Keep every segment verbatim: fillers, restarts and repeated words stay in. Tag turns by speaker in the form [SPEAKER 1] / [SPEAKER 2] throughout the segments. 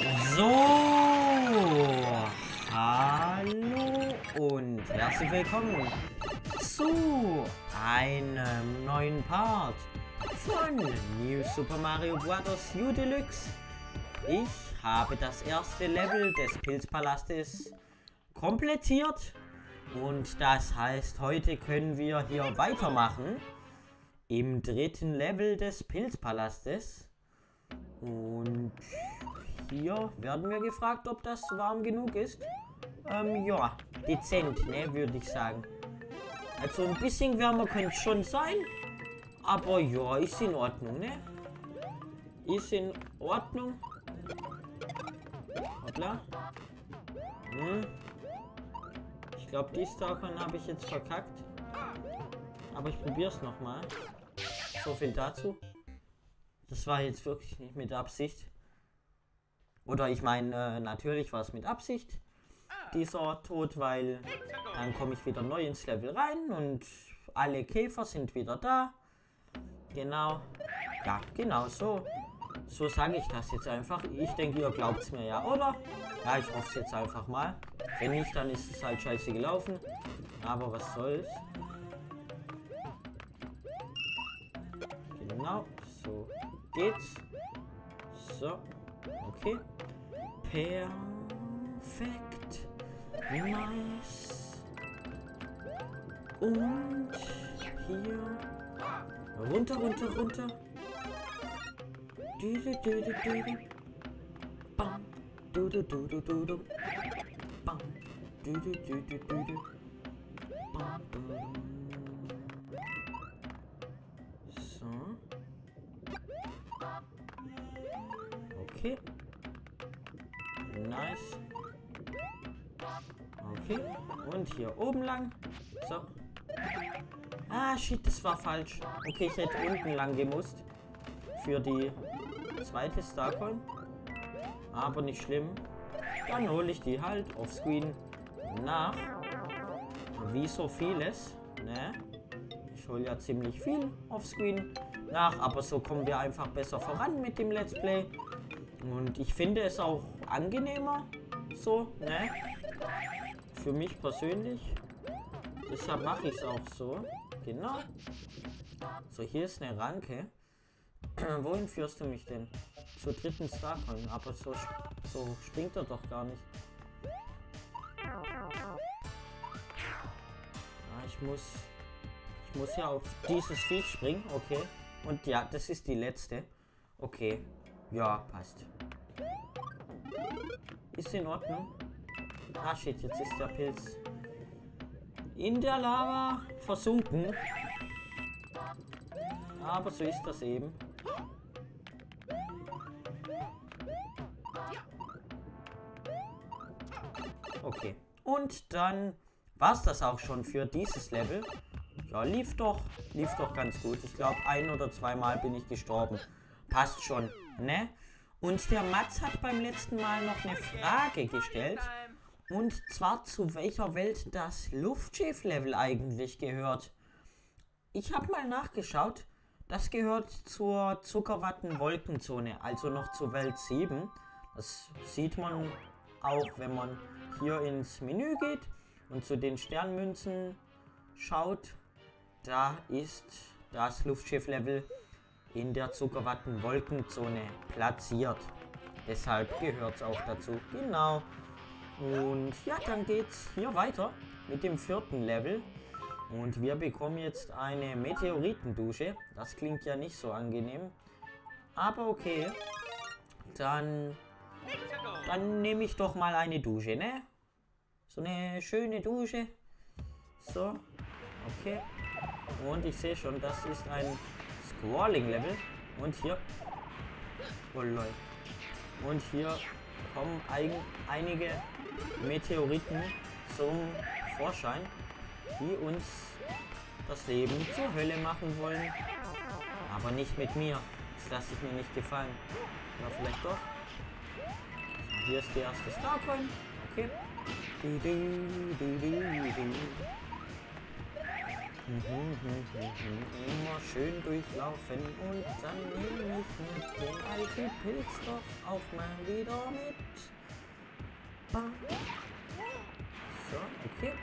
[SPEAKER 1] So, hallo und herzlich willkommen zu einem neuen Part von New Super Mario Bros. U Deluxe. Ich habe das erste Level des Pilzpalastes komplettiert und das heißt, heute können wir hier weitermachen im dritten Level des Pilzpalastes. Und hier werden wir gefragt, ob das warm genug ist. Ähm, ja, dezent, ne, würde ich sagen. Also ein bisschen wärmer könnte es schon sein. Aber ja, ist in Ordnung, ne? Ist in Ordnung. Hoppla. Hm. Ich glaube, die Starcoin habe ich jetzt verkackt. Aber ich probiere es nochmal. So viel dazu. Das war jetzt wirklich nicht mit Absicht. Oder ich meine, äh, natürlich war es mit Absicht, dieser Tod, weil dann komme ich wieder neu ins Level rein und alle Käfer sind wieder da. Genau. Ja, genau so. So sage ich das jetzt einfach. Ich denke, ihr glaubt es mir ja, oder? Ja, ich hoffe es jetzt einfach mal. Wenn nicht, dann ist es halt scheiße gelaufen. Aber was soll's. Genau, so geht's. So, okay. Perfekt. Nice. Und hier. Runter, runter, runter. Du, du, du, du, du, du. Bam. Du, du, du, du, du, du. Bam. Du, du, du, du, du, du. Bam, bam. So. Okay. Nice. Okay. Und hier oben lang. So. Ah, shit, das war falsch. Okay, ich hätte unten lang gemusst. Für die zweite Starcoin. Aber nicht schlimm. Dann hole ich die halt offscreen nach. Wie so vieles. Ne? Ich hole ja ziemlich viel offscreen nach. Aber so kommen wir einfach besser voran mit dem Let's Play. Und ich finde es auch angenehmer, so, ne? Für mich persönlich. Deshalb mache ich es auch so. Genau. So, hier ist eine Ranke. Wohin führst du mich denn? Zur dritten Starcoin. Aber so, so springt er doch gar nicht. Ah, ich muss... Ich muss ja auf dieses Viech springen. Okay. Und ja, das ist die letzte. Okay. Ja, passt. Ist in Ordnung. Ah, shit, jetzt ist der Pilz in der Lava versunken. Aber so ist das eben. Okay. Und dann war es das auch schon für dieses Level. Ja, lief doch, lief doch ganz gut. Ich glaube, ein oder zweimal bin ich gestorben. Passt schon, ne? Und der Mats hat beim letzten Mal noch eine Frage gestellt. Und zwar, zu welcher Welt das Luftschiff-Level eigentlich gehört. Ich habe mal nachgeschaut. Das gehört zur Zuckerwatten-Wolkenzone, also noch zur Welt sieben. Das sieht man auch, wenn man hier ins Menü geht und zu den Sternmünzen schaut. Da ist das Luftschiff-Level in der Zuckerwatten-Wolkenzone platziert. Deshalb gehört es auch dazu. Genau. Und ja, dann geht's hier weiter mit dem vierten Level. Und wir bekommen jetzt eine Meteoritendusche. Das klingt ja nicht so angenehm. Aber okay. Dann, dann nehme ich doch mal eine Dusche, ne? So eine schöne Dusche. So. Okay. Und ich sehe schon, das ist ein Squalling-Level. Und hier. Oh lol. Und hier kommen ein, einige Meteoriten zum Vorschein, die uns das Leben zur Hölle machen wollen. Aber nicht mit mir. Das lasse ich mir nicht gefallen. Oder vielleicht doch. So, hier ist die erste Starcoin. Okay. Immer schön durchlaufen und dann nehme ich mit dem alten Pilz doch auch mal wieder mit. Bam. So, okay.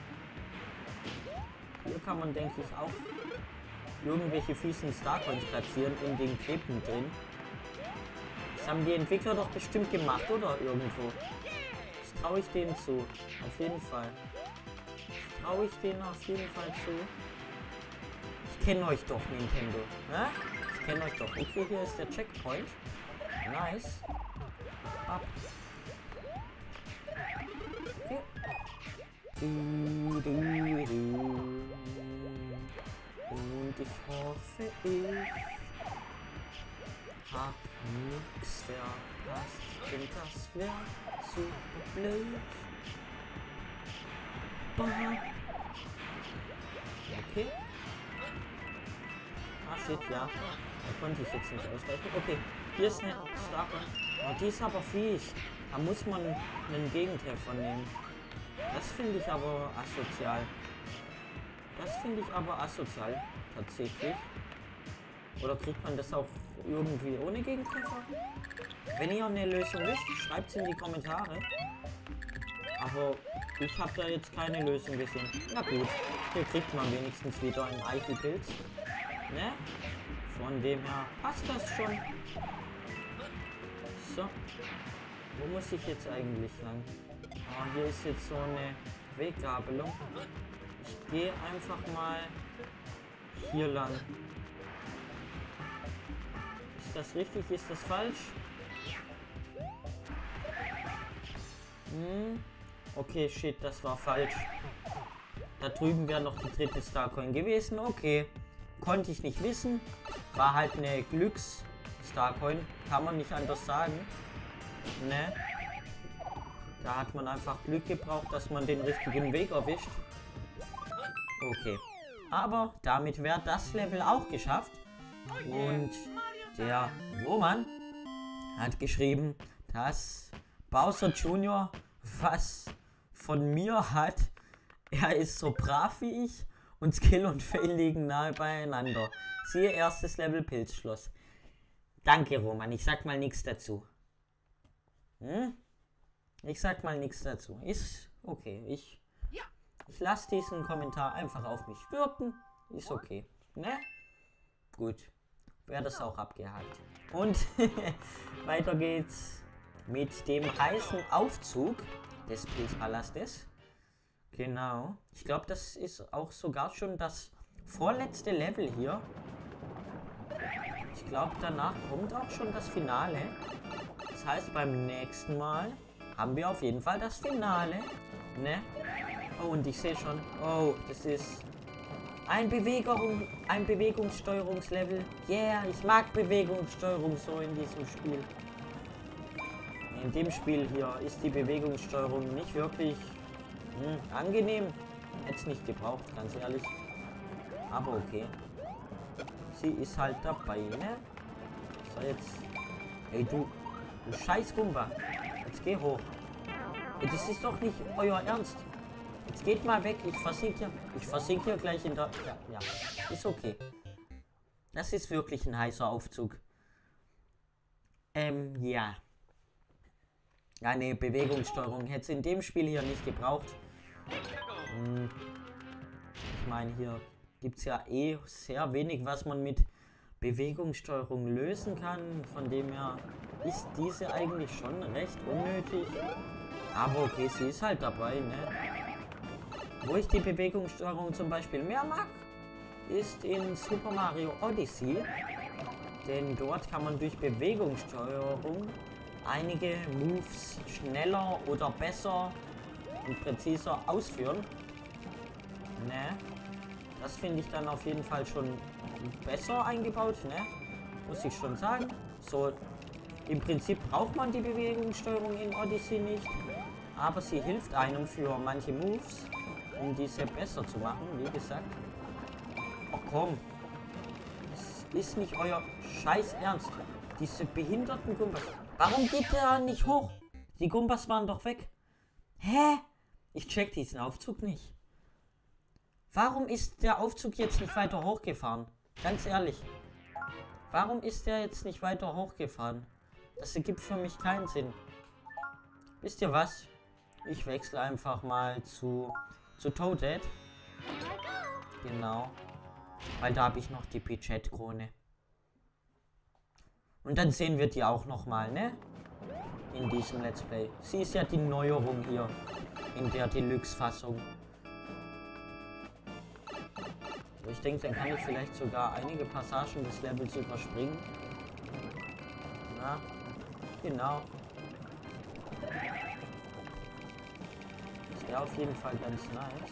[SPEAKER 1] Hier kann man, denke ich, auch irgendwelche fiesen Starcoins platzieren in den Kleben drin. Das haben die Entwickler doch bestimmt gemacht, oder? Irgendwo. Das traue ich denen zu. Auf jeden Fall. Das traue ich denen auf jeden Fall zu. Ich kenne euch doch, Nintendo. Ne? Ich kenne euch doch. Okay, hier ist der Checkpoint. Nice. Ab. Okay. Du, du, du. Und ich hoffe, ich hab nix verpasst. Und das wäre super blöd. Bah. Okay. Ah shit, ja. Da konnte ich jetzt nicht ausweichen. Okay, hier ist eine Starcoin. Oh, die ist aber fies. Da muss man einen Gegentreffer nehmen. Das finde ich aber asozial. Das finde ich aber asozial, tatsächlich. Oder kriegt man das auch irgendwie ohne Gegentreffer? Wenn ihr eine Lösung wisst, schreibt es in die Kommentare. Aber ich habe da jetzt keine Lösung gesehen. Na gut, hier kriegt man wenigstens wieder einen Eichelpilz. Ne? Von dem her passt das schon. So. Wo muss ich jetzt eigentlich lang? Oh, hier ist jetzt so eine Weggabelung. Ich gehe einfach mal hier lang. Ist das richtig? Ist das falsch? Hm. Okay, shit, das war falsch. Da drüben wäre noch die dritte Starcoin gewesen. Okay. Konnte ich nicht wissen. War halt eine Glücks-Starcoin. Kann man nicht anders sagen. Ne? Da hat man einfach Glück gebraucht, dass man den richtigen Weg erwischt. Okay. Aber damit wäre das Level auch geschafft. Und der Roman hat geschrieben, dass Bowser Junior was von mir hat. Er ist so brav wie ich und Skill und Fail liegen nahe beieinander. Siehe erstes Level Pilzschloss. Danke, Roman. Ich sag mal nichts dazu. Hm? Ich sag mal nichts dazu. Ist okay. Ich, ich lasse diesen Kommentar einfach auf mich wirken. Ist okay. Ne? Gut. Wäre das auch abgehakt. Und weiter geht's mit dem heißen Aufzug des Pilzpalastes. Genau. Ich glaube, das ist auch sogar schon das vorletzte Level hier. Ich glaube, danach kommt auch schon das Finale. Das heißt, beim nächsten Mal haben wir auf jeden Fall das Finale. Ne? Oh, und ich sehe schon. Oh, das ist ein Bewegung, ein Bewegungssteuerungslevel. Yeah, ich mag Bewegungssteuerung so in diesem Spiel. In dem Spiel hier ist die Bewegungssteuerung nicht wirklich hm, angenehm. Hätte es nicht gebraucht, ganz ehrlich. Aber okay. Sie ist halt dabei, ne? So, jetzt. Ey, du. Du scheiß Gumba. Jetzt geh hoch. Ey, das ist doch nicht euer Ernst. Jetzt geht mal weg. Ich versinke hier. Ich versinke hier gleich in der. Ja, ja. Ist okay. Das ist wirklich ein heißer Aufzug. Ähm, ja. Ja, ne, Bewegungssteuerung hätte es in dem Spiel hier nicht gebraucht. Hm. Ich meine, hier gibt es ja eh sehr wenig, was man mit Bewegungssteuerung lösen kann. Von dem her ist diese eigentlich schon recht unnötig. Aber okay, sie ist halt dabei, ne? Wo ich die Bewegungssteuerung zum Beispiel mehr mag, ist in Super Mario Odyssey. Denn dort kann man durch Bewegungssteuerung einige Moves schneller oder besser und präziser ausführen. Ne? Das finde ich dann auf jeden Fall schon besser eingebaut, ne? Muss ich schon sagen. So, im Prinzip braucht man die Bewegungssteuerung in Odyssey nicht, aber sie hilft einem für manche Moves, um diese besser zu machen, wie gesagt. Oh komm, das ist nicht euer Scheiß Ernst. Diese behinderten Gumbas. Warum geht der nicht hoch? Die Gumbas waren doch weg. Hä? Ich check diesen Aufzug nicht. Warum ist der Aufzug jetzt nicht weiter hochgefahren? Ganz ehrlich. Warum ist der jetzt nicht weiter hochgefahren? Das ergibt für mich keinen Sinn. Wisst ihr was? Ich wechsle einfach mal zu, zu Toadette. Genau. Weil da habe ich noch die Pichette-Krone. Und dann sehen wir die auch nochmal, ne? In diesem Let's Play. Sie ist ja die Neuerung hier. In der Deluxe-Fassung. Ich denke, dann kann ich vielleicht sogar einige Passagen des Levels überspringen. Na, genau. Das wäre auf jeden Fall ganz nice.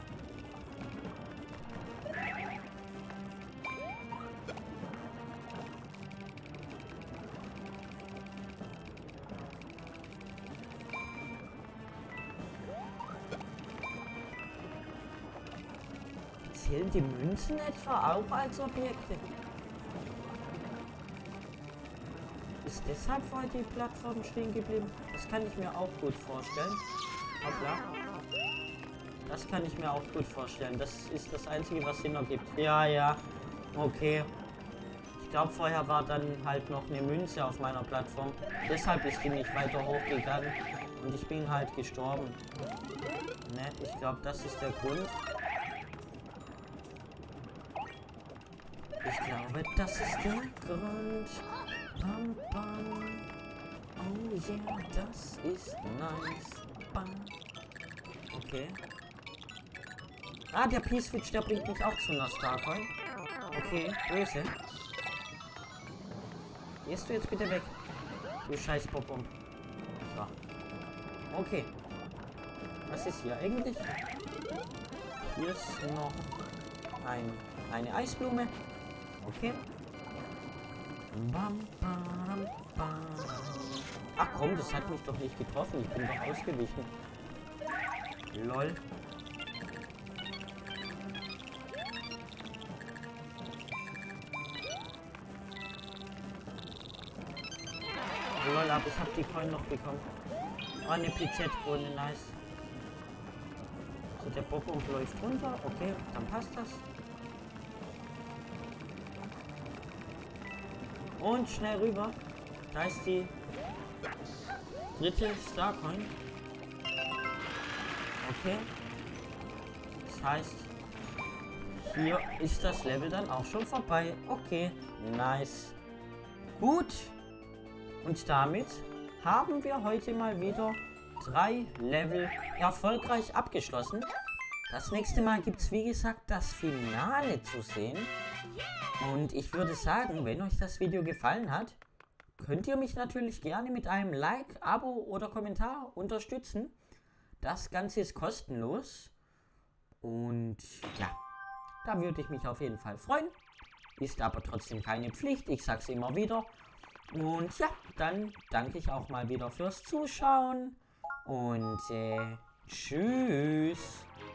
[SPEAKER 1] Zählen die Münzen etwa auch als Objekte? Ist deshalb vorher die Plattform stehen geblieben? Das kann ich mir auch gut vorstellen. Hoppla. Das kann ich mir auch gut vorstellen. Das ist das Einzige, was Sinn ergibt. Ja, ja. Okay. Ich glaube, vorher war dann halt noch eine Münze auf meiner Plattform. Deshalb ist die nicht weiter hochgegangen. Und ich bin halt gestorben. Ne, ich glaube, das ist der Grund. Ich glaube, das ist der Grund. Bam, bam. Oh yeah, das ist nice. Bam. Okay. Ah, der P-Switch, der bringt mich auch zu einer Starcoin. Okay, böse. Gehst du jetzt bitte weg? Du scheiß Popom. So. Okay. Was ist hier eigentlich? Hier ist noch ein, eine Eisblume. Okay. Bam, bam, bam. Ach komm, das hat mich doch nicht getroffen. Ich bin doch ausgewichen. Lol. Lol, aber ich habe die Coin noch bekommen. Oh, eine Pichette-Krone, nice. So, der Bob läuft runter. Okay, dann passt das. Und schnell rüber. Da ist die dritte Starcoin. Okay. Das heißt, hier ist das Level dann auch schon vorbei. Okay, nice. Gut. Und damit haben wir heute mal wieder drei Level erfolgreich abgeschlossen. Das nächste Mal gibt es, wie gesagt, das Finale zu sehen. Und ich würde sagen, wenn euch das Video gefallen hat, könnt ihr mich natürlich gerne mit einem Like, Abo oder Kommentar unterstützen. Das Ganze ist kostenlos. Und ja, da würde ich mich auf jeden Fall freuen. Ist aber trotzdem keine Pflicht, ich sag's immer wieder. Und ja, dann danke ich auch mal wieder fürs Zuschauen. Und äh, tschüss.